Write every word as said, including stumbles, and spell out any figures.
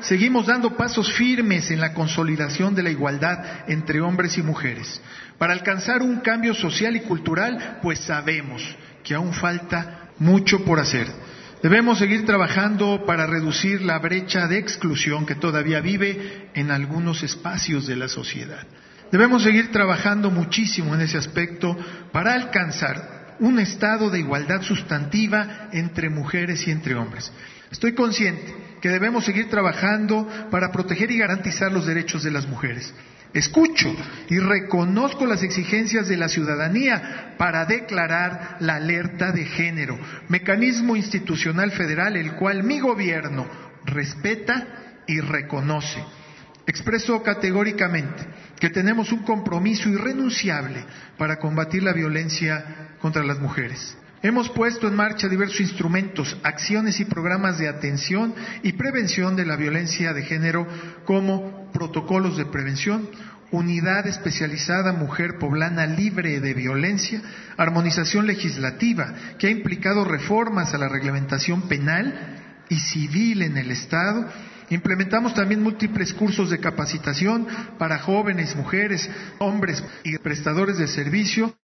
seguimos dando pasos firmes en la consolidación de la igualdad entre hombres y mujeres. Para alcanzar un cambio social y cultural, pues sabemos que aún falta mucho por hacer. Debemos seguir trabajando para reducir la brecha de exclusión que todavía vive en algunos espacios de la sociedad. Debemos seguir trabajando muchísimo en ese aspecto para alcanzar un estado de igualdad sustantiva entre mujeres y entre hombres. Estoy consciente que debemos seguir trabajando para proteger y garantizar los derechos de las mujeres. Escucho y reconozco las exigencias de la ciudadanía para declarar la alerta de género, mecanismo institucional federal el cual mi gobierno respeta y reconoce. Expreso categóricamente que tenemos un compromiso irrenunciable para combatir la violencia contra las mujeres. Hemos puesto en marcha diversos instrumentos, acciones y programas de atención y prevención de la violencia de género, como protocolos de prevención, unidad especializada Mujer Poblana Libre de Violencia, armonización legislativa que ha implicado reformas a la reglamentación penal y civil en el Estado. Implementamos también múltiples cursos de capacitación para jóvenes, mujeres, hombres y prestadores de servicio.